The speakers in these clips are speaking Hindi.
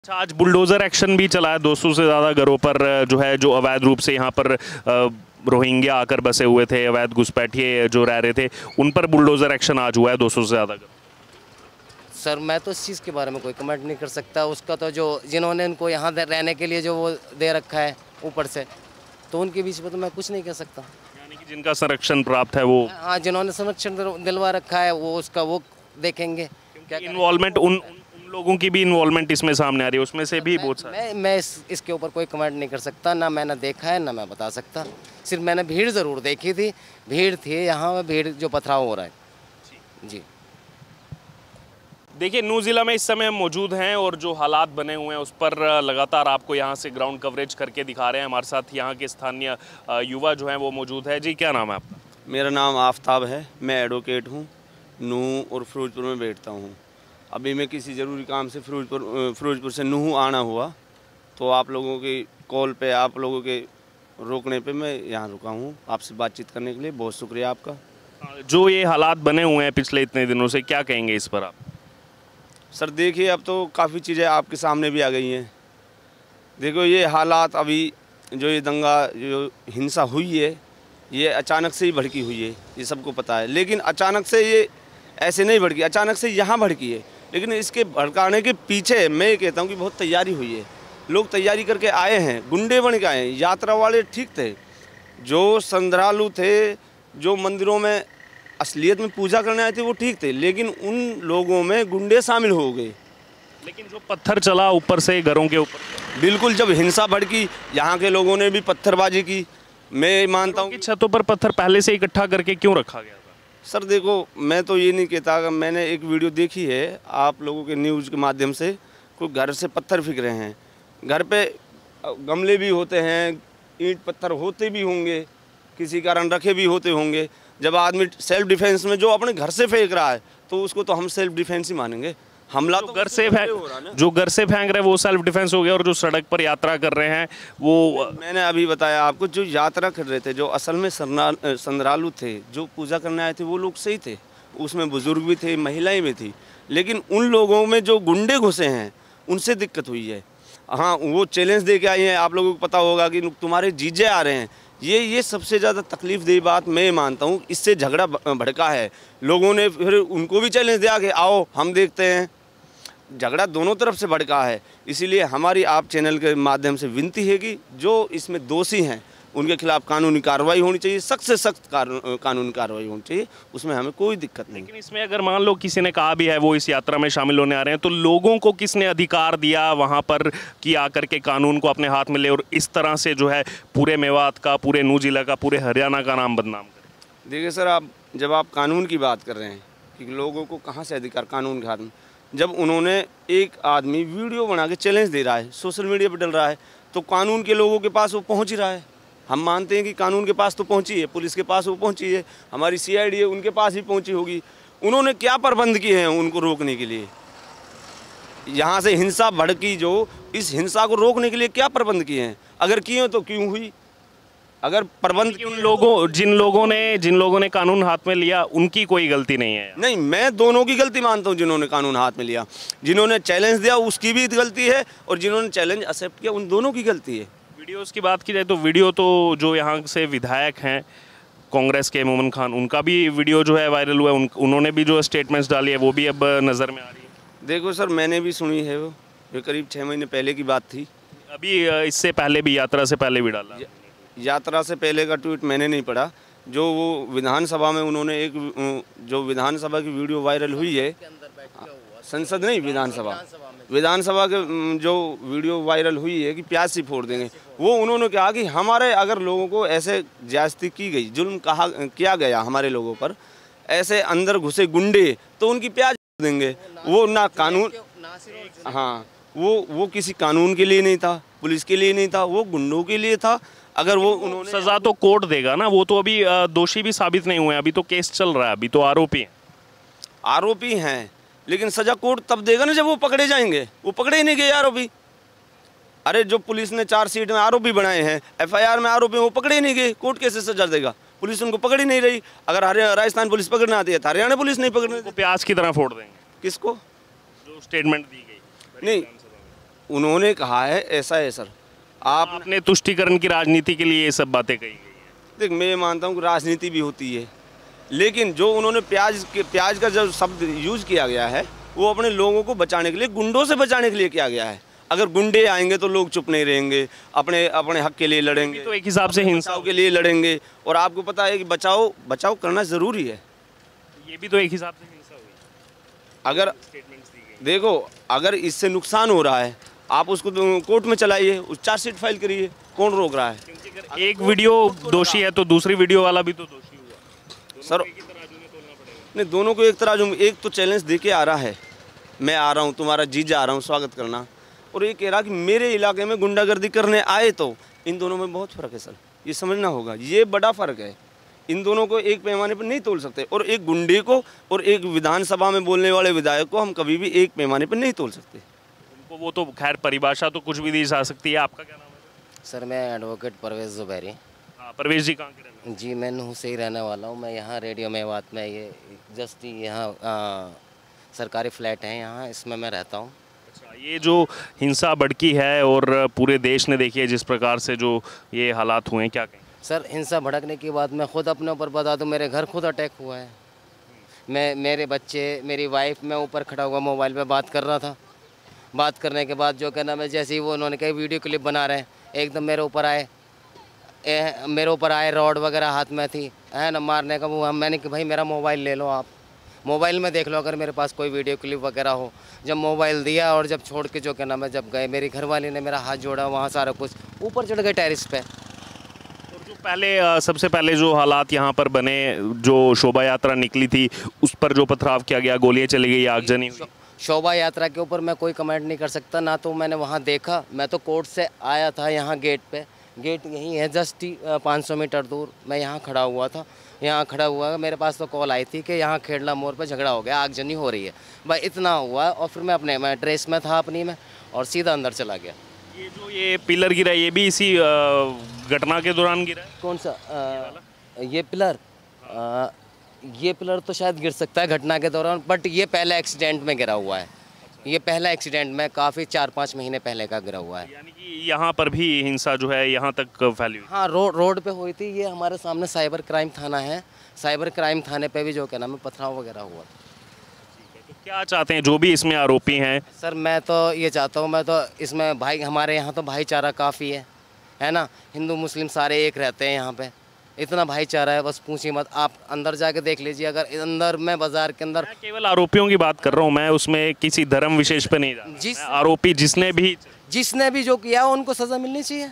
अच्छा, आज बुलडोज़र एक्शन भी चला है। 200 से ज़्यादा घरों पर जो है जो अवैध रूप से यहाँ पर रोहिंग्या आकर बसे हुए थे, अवैध घुसपैठिए जो रह रहे थे, उन पर बुलडोज़र एक्शन आज हुआ है 200 से ज़्यादा घरों। सर मैं तो इस चीज़ के बारे में कोई कमेंट नहीं कर सकता। उसका तो जो जिन्होंने इनको यहाँ रहने के लिए जो वो दे रखा है ऊपर से, तो उनके बीच में तो मैं कुछ नहीं कह सकता। यानी कि जिनका संरक्षण प्राप्त है वो, हाँ, जिन्होंने संरक्षण दिलवा रखा है वो उसका वो देखेंगे। क्या इन्वॉल्वमेंट उन लोगों की भी इन्वॉल्वमेंट इसमें सामने आ रही है, उसमें से भी बहुत सारे। मैं इसके ऊपर कोई कमेंट नहीं कर सकता। ना मैंने देखा है ना मैं बता सकता। सिर्फ मैंने भीड़ ज़रूर देखी थी। भीड़ थी यहाँ, भीड़ जो पथराव हो रहा है जी। देखिए, नूंह ज़िला में इस समय हम मौजूद हैं और जो हालात बने हुए हैं उस पर लगातार आपको यहाँ से ग्राउंड कवरेज करके दिखा रहे हैं। हमारे साथ यहाँ के स्थानीय युवा जो हैं वो मौजूद है। जी, क्या नाम है आपका? मेरा नाम आफ्ताब है। मैं एडवोकेट हूँ। नूंह और फिरोजपुर में बैठता हूँ। अभी मैं किसी ज़रूरी काम से फिरोजपुर से नूंह आना हुआ, तो आप लोगों की कॉल पे, आप लोगों के रोकने पे मैं यहाँ रुका हूँ आपसे बातचीत करने के लिए। बहुत शुक्रिया आपका। जो ये हालात बने हुए हैं पिछले इतने दिनों से, क्या कहेंगे इस पर आप? सर देखिए, अब तो काफ़ी चीज़ें आपके सामने भी आ गई हैं। देखो, ये हालात अभी जो ये दंगा जो हिंसा हुई है, ये अचानक से ही भड़की हुई है, ये सबको पता है। लेकिन अचानक से ये ऐसे नहीं भड़की, अचानक से यहाँ भड़की है। लेकिन इसके भड़काने के पीछे मैं ये कहता हूँ कि बहुत तैयारी हुई है। लोग तैयारी करके आए हैं, गुंडे बन के आए हैं। यात्रा वाले ठीक थे, जो श्रद्धालु थे, जो मंदिरों में असलियत में पूजा करने आए थे, वो ठीक थे। लेकिन उन लोगों में गुंडे शामिल हो गए। लेकिन जो पत्थर चला ऊपर से घरों के ऊपर, बिल्कुल, जब हिंसा भड़की, यहाँ के लोगों ने भी पत्थरबाजी की। मैं मानता हूँ कि छतों पर पत्थर पहले से इकट्ठा करके क्यों रखा गया था? सर देखो, मैं तो ये नहीं कहता। अगर मैंने एक वीडियो देखी है आप लोगों के न्यूज़ के माध्यम से, कोई घर से पत्थर फेंक रहे हैं। घर पे गमले भी होते हैं, ईंट पत्थर होते भी होंगे, किसी कारण रखे भी होते होंगे। जब आदमी सेल्फ डिफेंस में जो अपने घर से फेंक रहा है, तो उसको तो हम सेल्फ डिफेंस ही मानेंगे। हमला तो घर से जो घर से फेंक रहे हैं वो सेल्फ डिफेंस हो गया, और जो सड़क पर यात्रा कर रहे हैं वो, मैंने अभी बताया आपको, जो यात्रा कर रहे थे, जो असल में श्रद्धालु थे, जो पूजा करने आए थे, वो लोग सही थे। उसमें बुजुर्ग भी थे, महिलाएं भी थी। लेकिन उन लोगों में जो गुंडे घुसे हैं, उनसे दिक्कत हुई है। हाँ, वो चैलेंज दे के आई हैं। आप लोगों को पता होगा कि तुम्हारे जीजे आ रहे हैं। ये सबसे ज़्यादा तकलीफ देह बात मैं मानता हूँ। इससे झगड़ा भड़का है। लोगों ने फिर उनको भी चैलेंज दिया कि आओ हम देखते हैं। झगड़ा दोनों तरफ से भड़का है। इसीलिए हमारी आप चैनल के माध्यम से विनती है कि जो इसमें दोषी हैं उनके खिलाफ कानूनी कार्रवाई होनी चाहिए, सख्त से सख्त कानूनी कार्रवाई होनी चाहिए। उसमें हमें कोई दिक्कत नहीं। लेकिन इसमें अगर मान लो किसी ने कहा भी है वो इस यात्रा में शामिल होने आ रहे हैं, तो लोगों को किसने अधिकार दिया वहाँ पर कि आकर के कानून को अपने हाथ में ले और इस तरह से जो है पूरे मेवात का, पूरे नूंह जिला का, पूरे हरियाणा का नाम बदनाम करें? देखिए सर, जब आप कानून की बात कर रहे हैं कि लोगों को कहाँ से अधिकार कानून के हाथ में, जब उन्होंने एक आदमी वीडियो बना के चैलेंज दे रहा है, सोशल मीडिया पर डल रहा है, तो कानून के लोगों के पास वो पहुंच ही रहा है। हम मानते हैं कि कानून के पास तो पहुंची है, पुलिस के पास वो पहुंची है, हमारी CID है उनके पास ही पहुंची होगी। उन्होंने क्या प्रबंध किए हैं उनको रोकने के लिए? यहाँ से हिंसा भड़की, जो इस हिंसा को रोकने के लिए क्या प्रबंध किए हैं? अगर किए तो क्यों हुई? अगर प्रबंध उन लोगों जिन लोगों ने कानून हाथ में लिया उनकी कोई गलती नहीं है? नहीं, मैं दोनों की गलती मानता हूं। जिन्होंने कानून हाथ में लिया, जिन्होंने चैलेंज दिया, उसकी भी गलती है, और जिन्होंने चैलेंज एक्सेप्ट किया, उन दोनों की गलती है। वीडियोस की बात की जाए तो वीडियो तो जो यहाँ से विधायक हैं कांग्रेस के मोमन खान, उनका भी वीडियो जो है वायरल हुआ है। उन्होंने भी जो स्टेटमेंट्स डाली है वो भी अब नज़र में आ रही है। देखो सर, मैंने भी सुनी है। वो करीब 6 महीने पहले की बात थी। अभी इससे पहले भी, यात्रा से पहले भी डाला? यात्रा से पहले का ट्वीट मैंने नहीं पढ़ा। जो वो विधानसभा में उन्होंने एक जो विधानसभा की वीडियो वायरल हुई है, संसद नहीं, विधानसभा के जो वीडियो वायरल हुई है कि प्याज सी फोड़ देंगे, वो उन्होंने कहा कि हमारे अगर लोगों को ऐसे ज्यादती की गई, जुल्म किया गया हमारे लोगों पर, ऐसे अंदर घुसे गुंडे, तो उनकी प्याज देंगे। वो ना कानून, हाँ, वो किसी कानून के लिए नहीं था, पुलिस के लिए नहीं था, वो गुंडों के लिए था। अगर वो उन्होंने, सजा तो कोर्ट देगा ना, वो तो अभी दोषी भी साबित नहीं हुए, अभी तो केस चल रहा है, अभी तो आरोपी हैं। लेकिन सजा कोर्ट तब देगा ना जब वो पकड़े जाएंगे। वो पकड़े ही नहीं गए आरोपी। अरे जो पुलिस ने चार्जशीट में आरोपी बनाए हैं, FIR में आरोपी, वो पकड़े ही नहीं गए, कोर्ट कैसे सजा देगा? पुलिस उनको पकड़ ही नहीं रही। अगर राजस्थान पुलिस पकड़ना आती है तो हरियाणा पुलिस नहीं पकड़ने, प्याज की तरह फोड़ देंगे। किसको? जो स्टेटमेंट दी गई नहीं, उन्होंने कहा है ऐसा है सर। आपने तुष्टीकरण की राजनीति के लिए ये सब बातें कही गई हैं। देख, मैं मानता हूँ कि राजनीति भी होती है, लेकिन जो उन्होंने प्याज का जो शब्द यूज किया गया है वो अपने लोगों को बचाने के लिए, गुंडों से बचाने के लिए किया गया है। अगर गुंडे आएंगे तो लोग चुप नहीं रहेंगे, अपने अपने हक के लिए लड़ेंगे, तो एक हिसाब से हिंसा के लिए लड़ेंगे। और आपको पता है कि बचाव करना ज़रूरी है। ये भी तो एक हिसाब से हिंसा हुई। अगर देखो, अगर इससे नुकसान हो रहा है आप उसको कोर्ट में चलाइए, उस चार्जशीट फाइल करिए, कौन रोक रहा है? क्योंकि अगर एक वीडियो दोषी है तो दूसरी वीडियो वाला भी तो दोषी हुआ सर। नहीं, दोनों को एक तराजू में, एक तो चैलेंज दे के आ रहा है, मैं आ रहा हूँ, तुम्हारा जीजा आ रहा हूँ स्वागत करना, और ये कह रहा कि मेरे इलाके में गुंडागर्दी करने आए। तो इन दोनों में बहुत फ़र्क है सर, ये समझना होगा, ये बड़ा फ़र्क है। इन दोनों को एक पैमाने पर नहीं तोल सकते, और एक गुंडे को और एक विधानसभा में बोलने वाले विधायक को हम कभी भी एक पैमाने पर नहीं तोल सकते। उनको वो तो खैर परिभाषा तो कुछ भी दी जा सकती है। आपका क्या नाम है? सर मैं एडवोकेट परवेज़ ज़ुबैरी। हाँ, परवेश जी कहाँ के रहने वाले? जी मैं नूह से ही रहने वाला हूँ। मैं यहाँ रेडियो मेवात में, ये जस्ट यहाँ सरकारी फ्लैट है यहाँ, इसमें मैं रहता हूँ। अच्छा, ये जो हिंसा भड़की है और पूरे देश ने देखी है जिस प्रकार से जो ये हालात हुए हैं, क्या कहें? सर हिंसा भड़कने के बाद मैं खुद अपने ऊपर बता दूं, मेरे घर खुद अटैक हुआ है। मेरे बच्चे, मेरी वाइफ, मैं ऊपर खड़ा हुआ मोबाइल पे बात कर रहा था। बात करने के बाद जो कहना, मैं जैसे ही वो उन्होंने कहा वीडियो क्लिप बना रहे हैं, एकदम मेरे ऊपर आए, रॉड वगैरह हाथ में थी, है ना, मारने का वो। मैंने कि भाई मेरा मोबाइल ले लो, आप मोबाइल में देख लो अगर मेरे पास कोई वीडियो क्लिप वगैरह हो। जब मोबाइल दिया और जब छोड़ के जो कहना, मैं जब गए, मेरी घरवाली ने मेरा हाथ जोड़ा, वहाँ सारा कुछ, ऊपर चढ़ गए टेरिस पे। सबसे पहले जो हालात यहाँ पर बने, जो शोभा यात्रा निकली थी उस पर जो पथराव किया गया, गोलियां चली गई, आगजनी हुई। शोभा यात्रा के ऊपर मैं कोई कमेंट नहीं कर सकता, ना तो मैंने वहाँ देखा। मैं तो कोर्ट से आया था यहाँ गेट पे, गेट यहीं है जस्ट 500 मीटर दूर। मैं यहाँ खड़ा हुआ था, यहाँ खड़ा हुआ, मेरे पास तो कॉल आई थी कि यहाँ खेड़ला मोड़ पर झगड़ा हो गया, आगजनी हो रही है। भाई इतना हुआ, और फिर मैं ड्रेस में था अपनी में, और सीधा अंदर चला गया। ये पिलर गिरा, ये भी इसी घटना के दौरान गिरा है? कौन सा? ये पिलर? ये पिलर तो शायद गिर सकता है घटना के दौरान, बट ये पहले एक्सीडेंट में गिरा हुआ है। ये पहला एक्सीडेंट में काफ़ी 4-5 महीने पहले का गिरा हुआ है। यानी कि यहाँ पर भी हिंसा जो है यहाँ तक फैली हुई? हाँ, रोड पे हुई थी। ये हमारे सामने साइबर क्राइम थाना है, साइबर क्राइम थाने पे भी जो क्या नाम है पथराव वगैरह हुआ। तो क्या चाहते हैं जो भी इसमें आरोपी हैं? सर मैं तो ये चाहता हूँ, मैं तो इसमें भाई, हमारे यहाँ तो भाईचारा काफ़ी है ना, हिंदू मुस्लिम सारे एक रहते हैं यहाँ पे, इतना भाईचारा है, बस पूछिए मत। आप अंदर जाके देख लीजिए, अगर अंदर में बाजार के अंदर, केवल आरोपियों की बात कर रहा हूँ मैं, उसमें किसी धर्म विशेष पे नहीं जा रहा। आरोपी जिसने भी जो किया उनको सज़ा मिलनी चाहिए,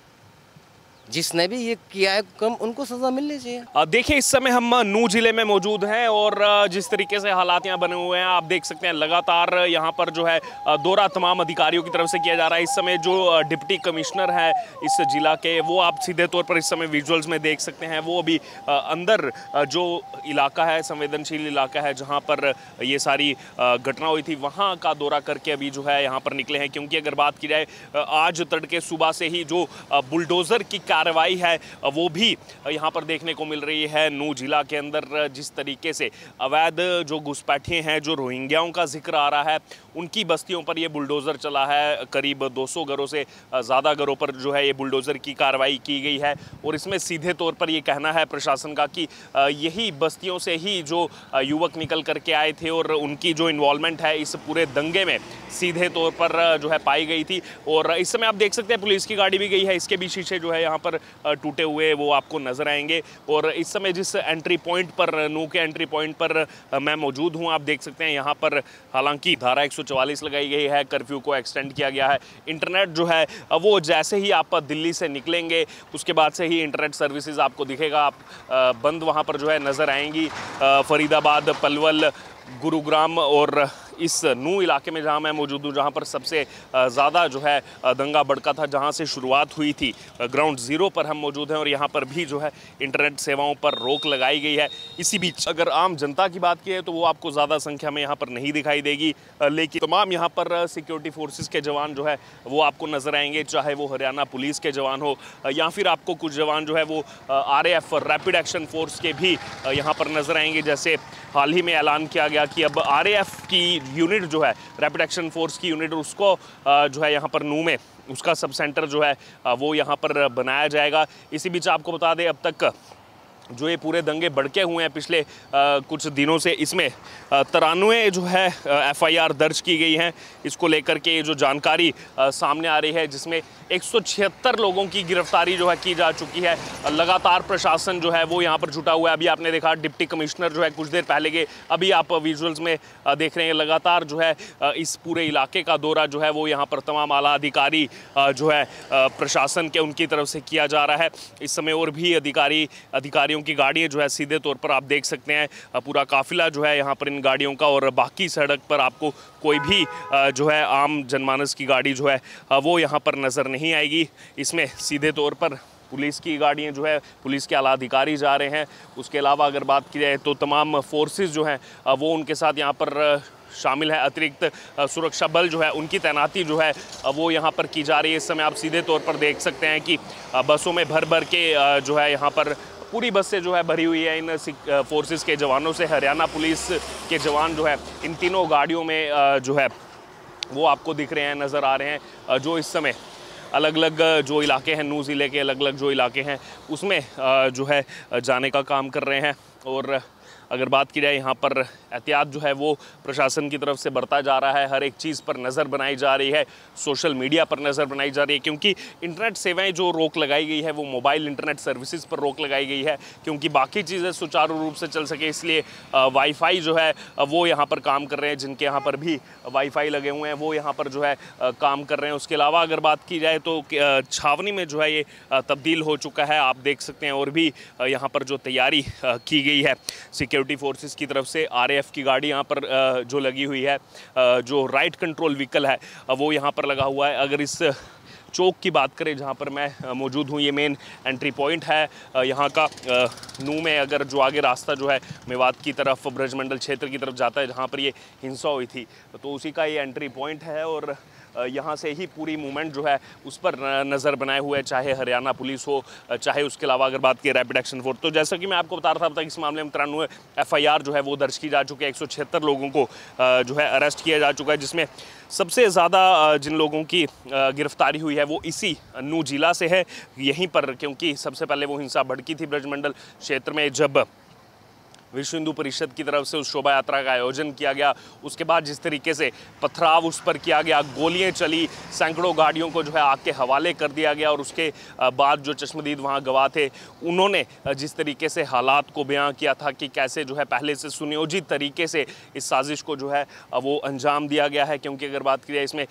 जिसने भी ये किया है कम, उनको सजा मिलनी चाहिए। देखिए इस समय हम नूह जिले में मौजूद हैं और जिस तरीके से हालात यहाँ बने हुए हैं आप देख सकते हैं, लगातार यहाँ पर जो है दौरा तमाम अधिकारियों की तरफ से किया जा रहा है। इस समय जो डिप्टी कमिश्नर है इस जिला के, वो आप सीधे तौर पर इस समय विजुअल्स में देख सकते हैं। वो अभी अंदर जो इलाका है, संवेदनशील इलाका है जहाँ पर ये सारी घटना हुई थी, वहाँ का दौरा करके अभी जो है यहाँ पर निकले हैं। क्योंकि अगर बात की जाए आज तड़के सुबह से ही जो बुलडोज़र की कार्रवाई है वो भी यहाँ पर देखने को मिल रही है। नूह जिला के अंदर जिस तरीके से अवैध जो घुसपैठिए हैं, जो रोहिंग्याओं का जिक्र आ रहा है, उनकी बस्तियों पर ये बुलडोज़र चला है। करीब 200 घरों से ज़्यादा घरों पर जो है ये बुलडोज़र की कार्रवाई की गई है। और इसमें सीधे तौर पर ये कहना है प्रशासन का कि यही बस्तियों से ही जो युवक निकल करके आए थे और उनकी जो इन्वॉल्वमेंट है इस पूरे दंगे में सीधे तौर पर जो है पाई गई थी। और इस समय आप देख सकते हैं पुलिस की गाड़ी भी गई है, इसके भी शीशे जो है यहाँ पर टूटे हुए वो आपको नजर आएंगे। और इस समय जिस एंट्री पॉइंट पर, नूह के एंट्री पॉइंट पर मैं मौजूद हूँ, आप देख सकते हैं यहाँ पर हालांकि धारा 144 लगाई गई है, कर्फ्यू को एक्सटेंड किया गया है। इंटरनेट जो है वो जैसे ही आप दिल्ली से निकलेंगे उसके बाद से ही इंटरनेट सर्विसेज आपको दिखेगा, आप बंद वहाँ पर जो है नज़र आएंगी। फरीदाबाद, पलवल, गुरुग्राम और इस नूह इलाके में जहां मैं मौजूद हूं, जहां पर सबसे ज़्यादा जो है दंगा भड़का था, जहां से शुरुआत हुई थी, ग्राउंड ज़ीरो पर हम मौजूद हैं। और यहां पर भी जो है इंटरनेट सेवाओं पर रोक लगाई गई है। इसी बीच अगर आम जनता की बात की है तो वो आपको ज़्यादा संख्या में यहाँ पर नहीं दिखाई देगी, लेकिन तमाम यहाँ पर सिक्योरिटी फोर्सेस के जवान जो है वो आपको नज़र आएंगे, चाहे वो हरियाणा पुलिस के जवान हो या फिर आपको कुछ जवान जो है वो RAF रैपिड एक्शन फोर्स के भी यहाँ पर नज़र आएंगे। जैसे हाल ही में ऐलान किया गया कि अब RAF की यूनिट जो है, रैपिड एक्शन फोर्स की यूनिट, उसको जो है यहाँ पर नूह में उसका सब सेंटर जो है वो यहाँ पर बनाया जाएगा। इसी बीच आपको बता दें, अब तक जो ये पूरे दंगे भड़के हुए हैं पिछले कुछ दिनों से, इसमें 93 जो है FIR दर्ज की गई हैं। इसको लेकर के ये जो जानकारी सामने आ रही है, जिसमें 176 लोगों की गिरफ्तारी जो है की जा चुकी है। लगातार प्रशासन जो है वो यहाँ पर जुटा हुआ है। अभी आपने देखा डिप्टी कमिश्नर जो है कुछ देर पहले के, अभी आप विजुअल्स में देख रहे हैं, लगातार जो है इस पूरे इलाके का दौरा जो है वो यहाँ पर तमाम आला अधिकारी जो है प्रशासन के उनकी तरफ से किया जा रहा है। इस समय और भी अधिकारियों की गाड़ियां जो है सीधे तौर पर आप देख सकते हैं, पूरा काफिला जो है यहाँ पर इन गाड़ियों का, और बाकी सड़क पर आपको कोई भी जो है आम जनमानस की गाड़ी जो है वो यहाँ पर नज़र नहीं आएगी। इसमें सीधे तौर पर पुलिस की गाड़ियाँ जो है, पुलिस के आला अधिकारी जा रहे हैं। उसके अलावा अगर बात की जाए तो तमाम फोर्सेस जो हैं वो उनके साथ यहाँ पर शामिल है। अतिरिक्त सुरक्षा बल जो है उनकी तैनाती जो है वो यहाँ पर की जा रही है। इस समय आप सीधे तौर पर देख सकते हैं कि बसों में भर भर के जो है यहाँ पर पूरी बस से जो है भरी हुई है इन फोर्सेस के जवानों से। हरियाणा पुलिस के जवान जो है इन तीनों गाड़ियों में जो है वो आपको दिख रहे हैं, नज़र आ रहे हैं, जो इस समय अलग अलग जो इलाके हैं, नूह ज़िले के अलग अलग जो इलाके हैं उसमें जो है जाने का काम कर रहे हैं। और अगर बात की जाए, यहाँ पर एहतियात जो है वो प्रशासन की तरफ से बरता जा रहा है। हर एक चीज़ पर नज़र बनाई जा रही है, सोशल मीडिया पर नज़र बनाई जा रही है, क्योंकि इंटरनेट सेवाएं जो रोक लगाई गई है वो मोबाइल इंटरनेट सर्विसेज पर रोक लगाई गई है, क्योंकि बाकी चीज़ें सुचारू रूप से चल सके, इसलिए वाईफाई जो है वो यहाँ पर काम कर रहे हैं। जिनके यहाँ पर भी वाईफाई लगे हुए हैं वो यहाँ पर जो है काम कर रहे हैं। उसके अलावा अगर बात की जाए तो छावनी में जो है ये तब्दील हो चुका है, आप देख सकते हैं। और भी यहाँ पर जो तैयारी की गई है सिक्योरिटी फोर्सेस की तरफ से, RAF की गाड़ी यहाँ पर जो लगी हुई है, जो राइट कंट्रोल व्हीकल है वो यहाँ पर लगा हुआ है। अगर इस चौक की बात करें जहाँ पर मैं मौजूद हूँ, ये मेन एंट्री पॉइंट है यहाँ का। नूह में अगर जो आगे रास्ता जो है मेवात की तरफ, ब्रजमंडल क्षेत्र की तरफ जाता है, जहाँ पर ये हिंसा हुई थी, तो उसी का ये एंट्री पॉइंट है। और यहाँ से ही पूरी मूवमेंट जो है उस पर नज़र बनाए हुए है, चाहे हरियाणा पुलिस हो, चाहे उसके अलावा अगर बात की रैपिड एक्शन फोर्स। तो जैसा कि मैं आपको बता रहा था, अब तक इस मामले में 93 FIR जो है वो दर्ज की जा चुकी है। 176 लोगों को जो है अरेस्ट किया जा चुका है, जिसमें सबसे ज़्यादा जिन लोगों की गिरफ्तारी हुई है वो इसी नूह जिला से है, यहीं पर, क्योंकि सबसे पहले वो हिंसा भड़की थी ब्रजमंडल क्षेत्र में, जब विश्व हिंदू परिषद की तरफ से उस शोभा यात्रा का आयोजन किया गया। उसके बाद जिस तरीके से पथराव उस पर किया गया, गोलियां चली, सैकड़ों गाड़ियों को जो है आग के हवाले कर दिया गया, और उसके बाद जो चश्मदीद वहां गवाह थे उन्होंने जिस तरीके से हालात को बयां किया था कि कैसे जो है पहले से सुनियोजित तरीके से इस साजिश को जो है वो अंजाम दिया गया है। क्योंकि अगर बात की जाए, इसमें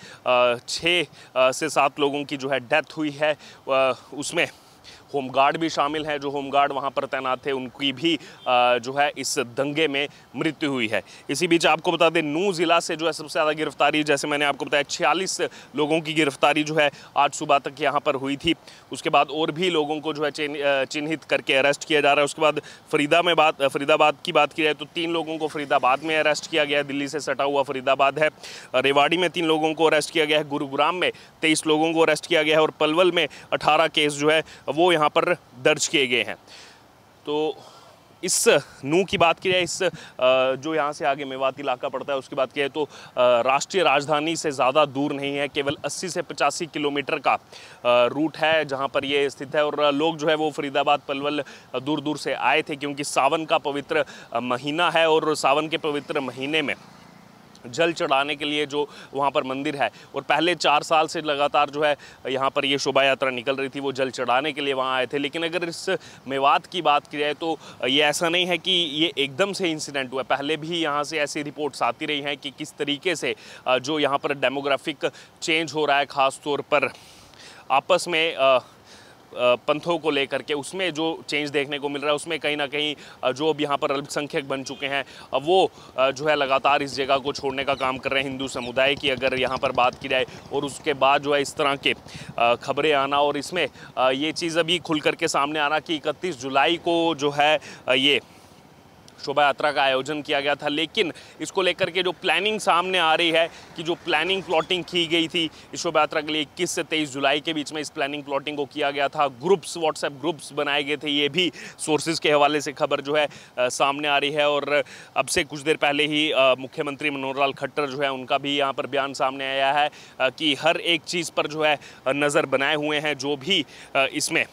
6 से 7 लोगों की जो है डेथ हुई है, उसमें होमगार्ड भी शामिल हैं। जो होमगार्ड वहाँ पर तैनात थे उनकी भी जो है इस दंगे में मृत्यु हुई है। इसी बीच आपको बता दें, नूह ज़िला से जो है सबसे ज़्यादा गिरफ्तारी, जैसे मैंने आपको बताया, 46 लोगों की गिरफ्तारी जो है आज सुबह तक यहाँ पर हुई थी। उसके बाद और भी लोगों को जो है चिन्हित करके अरेस्ट किया जा रहा है। उसके बाद फरीदाबाद की बात की जाए तो 3 लोगों को फरीदाबाद में अरेस्ट किया गया है, दिल्ली से सटा हुआ फरीदाबाद है। रेवाड़ी में 3 लोगों को अरेस्ट किया गया है, गुरुग्राम में 23 लोगों को अरेस्ट किया गया है, और पलवल में 18 केस जो है वो यहाँ पर दर्ज किए गए हैं। तो इस नूह की बात की जाए, इस जो यहाँ से आगे मेवात इलाका पड़ता है उसकी बात की जाए तो राष्ट्रीय राजधानी से ज़्यादा दूर नहीं है, केवल 80 से 85 किलोमीटर का रूट है जहाँ पर ये स्थित है। और लोग जो है वो फरीदाबाद, पलवल दूर दूर से आए थे, क्योंकि सावन का पवित्र महीना है, और सावन के पवित्र महीने में जल चढ़ाने के लिए जो वहाँ पर मंदिर है, और पहले 4 साल से लगातार जो है यहाँ पर ये शोभा यात्रा निकल रही थी, वो जल चढ़ाने के लिए वहाँ आए थे। लेकिन अगर इस मेवात की बात की जाए तो ये ऐसा नहीं है कि ये एकदम से इंसिडेंट हुआ। पहले भी यहाँ से ऐसी रिपोर्ट्स आती रही हैं कि किस तरीके से जो यहाँ पर डेमोग्राफिक चेंज हो रहा है, ख़ास तौर पर आपस में पंथों को लेकर के, उसमें जो चेंज देखने को मिल रहा है, उसमें कहीं ना कहीं जो अब यहाँ पर अल्पसंख्यक बन चुके हैं वो जो है लगातार इस जगह को छोड़ने का काम कर रहे हैं, हिंदू समुदाय की अगर यहाँ पर बात की जाए। और उसके बाद जो है इस तरह के खबरें आना, और इसमें ये चीज़ अभी खुल करके सामने आना कि 31 जुलाई को जो है ये शोभा यात्रा का आयोजन किया गया था। लेकिन इसको लेकर के जो प्लानिंग सामने आ रही है कि जो प्लानिंग प्लॉटिंग की गई थी इस शोभा यात्रा के लिए 21 से 23 जुलाई के बीच में इस प्लानिंग प्लॉटिंग को किया गया था। ग्रुप्स, व्हाट्सएप ग्रुप्स बनाए गए थे, ये भी सोर्सेज के हवाले से खबर जो है सामने आ रही है। और अब से कुछ देर पहले ही मुख्यमंत्री मनोहर लाल खट्टर जो है उनका भी यहाँ पर बयान सामने आया है कि हर एक चीज़ पर जो है नज़र बनाए हुए हैं, जो भी इसमें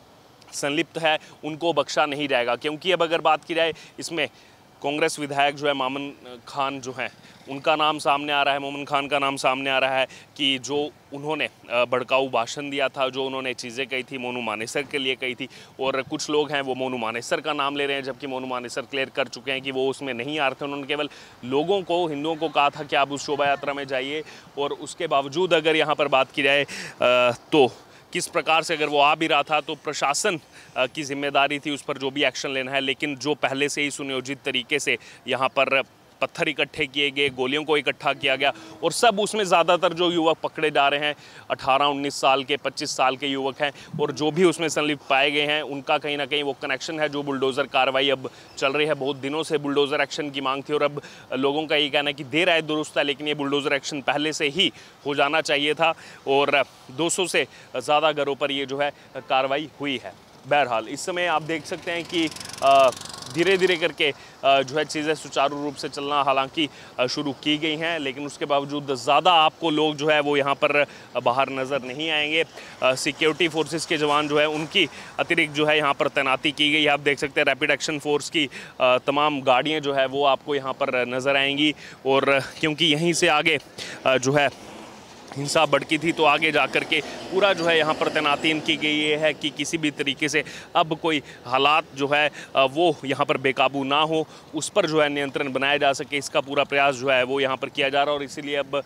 संलिप्त है उनको बख्शा नहीं जाएगा। क्योंकि अब अगर बात की जाए इसमें कांग्रेस विधायक जो है मोमन खान जो हैं उनका नाम सामने आ रहा है, मोमन खान का नाम सामने आ रहा है कि जो उन्होंने भड़काऊ भाषण दिया था, जो उन्होंने चीज़ें कही थी मोनू मानेसर के लिए कही थी। और कुछ लोग हैं वो मोनू मानेसर का नाम ले रहे हैं, जबकि मोनू मानेसर क्लियर कर चुके हैं कि वो उसमें नहीं आ रहे थे। उन्होंने केवल लोगों को, हिंदुओं को कहा था कि आप उस शोभा यात्रा में जाइए। और उसके बावजूद अगर यहाँ पर बात की जाए तो किस प्रकार से अगर वो आ भी रहा था तो प्रशासन की जिम्मेदारी थी उस पर जो भी एक्शन लेना है। लेकिन जो पहले से ही सुनियोजित तरीके से यहाँ पर पत्थर इकट्ठे किए गए, गोलियों को इकट्ठा किया गया और सब उसमें ज़्यादातर जो युवक पकड़े जा रहे हैं 18-19 साल के, 25 साल के युवक हैं और जो भी उसमें संलिप्त पाए गए हैं उनका कहीं ना कहीं वो कनेक्शन है। जो बुलडोज़र कार्रवाई अब चल रही है, बहुत दिनों से बुलडोज़र एक्शन की मांग थी और अब लोगों का ये कहना है कि देर आए दुरुस्त है, लेकिन ये बुलडोज़र एक्शन पहले से ही हो जाना चाहिए था और 200 से ज़्यादा घरों पर ये जो है कार्रवाई हुई है। बहरहाल इस समय आप देख सकते हैं कि धीरे धीरे करके जो है चीज़ें सुचारू रूप से चलना हालांकि शुरू की गई हैं, लेकिन उसके बावजूद ज़्यादा आपको लोग जो है वो यहाँ पर बाहर नज़र नहीं आएंगे। सिक्योरिटी फोर्सेस के जवान जो है उनकी अतिरिक्त जो है यहाँ पर तैनाती की गई है। आप देख सकते हैं रैपिड एक्शन फोर्स की तमाम गाड़ियाँ जो है वो आपको यहाँ पर नज़र आएंगी। और क्योंकि यहीं से आगे जो है हिंसा भड़की थी तो आगे जाकर के पूरा जो है यहाँ पर तैनाती की गई ये है कि किसी भी तरीके से अब कोई हालात जो है वो यहाँ पर बेकाबू ना हो, उस पर जो है नियंत्रण बनाया जा सके, इसका पूरा प्रयास जो है वो यहाँ पर किया जा रहा है। और इसीलिए अब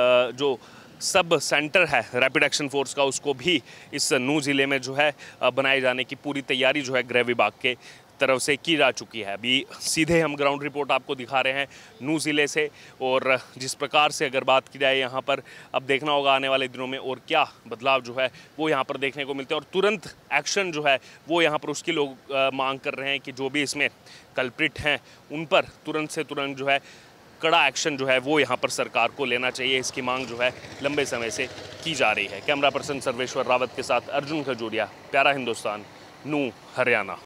जो सब सेंटर है रैपिड एक्शन फोर्स का उसको भी इस नूह ज़िले में जो है बनाए जाने की पूरी तैयारी जो है गृह विभाग के तरफ से की जा चुकी है। अभी सीधे हम ग्राउंड रिपोर्ट आपको दिखा रहे हैं नूह ज़िले से और जिस प्रकार से अगर बात की जाए यहाँ पर अब देखना होगा आने वाले दिनों में और क्या बदलाव जो है वो यहाँ पर देखने को मिलते हैं। और तुरंत एक्शन जो है वो यहाँ पर उसकी लोग मांग कर रहे हैं कि जो भी इसमें कल्प्रिट हैं उन पर तुरंत से तुरंत जो है कड़ा एक्शन जो है वो यहाँ पर सरकार को लेना चाहिए। इसकी मांग जो है लंबे समय से की जा रही है। कैमरा पर्सन सर्वेश्वर रावत के साथ अर्जुन खजूरिया, प्यारा हिंदुस्तान, नूह, हरियाणा।